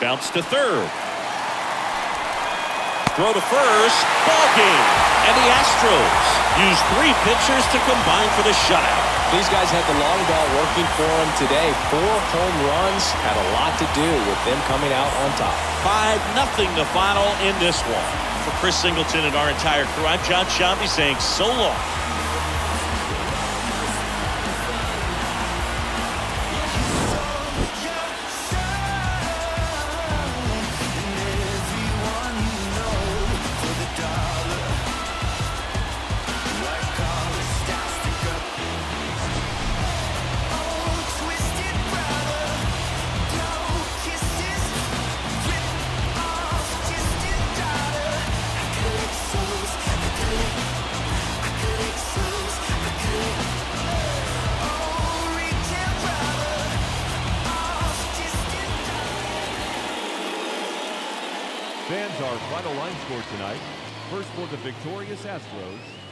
Bounce to third. Throw to first. Ball game. And the Astros use 3 pitchers to combine for the shutout. These guys had the long ball working for them today. 4 home runs had a lot to do with them coming out on top. 5-0 the final in this one. For Chris Singleton and our entire crew, I'm John Shambi saying so long. Fans, our final line score tonight. First for the victorious Astros,